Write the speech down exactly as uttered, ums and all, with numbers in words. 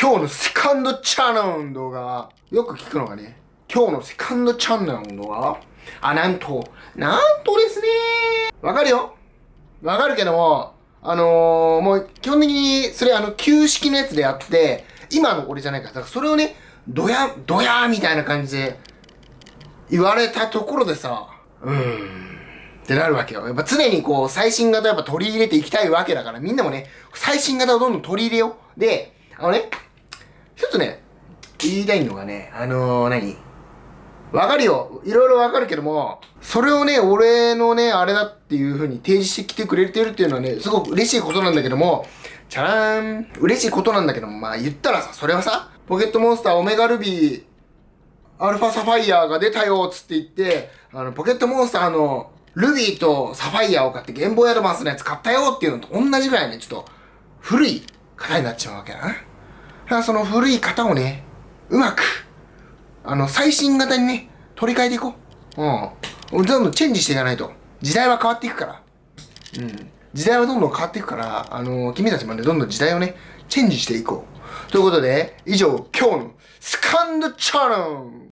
今日のセカンドチャンネルの動画、よく聞くのがね、今日のセカンドチャンネルの動画、あ、なんと、なんとですねわかるよわかるけども、あのー、もう基本的に、それあの、旧式のやつであって、今の俺じゃないから、だからそれをね、ドヤ、ドヤーみたいな感じで、言われたところでさ、うーん、ってなるわけよ。やっぱ常にこう、最新型やっぱ取り入れていきたいわけだから、みんなもね、最新型をどんどん取り入れよう。で、あのね、一つね、言いたいのがね、あのー、何わかるよ。いろいろわかるけども、それをね、俺のね、あれだっていう風に提示してきてくれてるっていうのはね、すごく嬉しいことなんだけども、チャラーン、嬉しいことなんだけども、まあ言ったらさ、それはさ、ポケットモンスターオメガルビー、アルファサファイアが出たよつって言って、あの、ポケットモンスターのルビーとサファイアを買ってゲームボーイアドバンスのやつ買ったよっていうのと同じぐらいね、ちょっと古い型になっちゃうわけだな。だからその古い型をね、うまく、あの、最新型にね、取り替えていこう。うん。どんどんチェンジしていかないと。時代は変わっていくから。うん。時代はどんどん変わっていくから、あのー、君たちまでどんどん時代をね、チェンジしていこう。ということで、以上、今日のスカンドチャンネル